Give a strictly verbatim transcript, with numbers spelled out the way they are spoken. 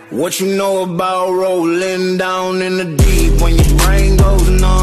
What you know about rolling down in the deep when your brain goes numb?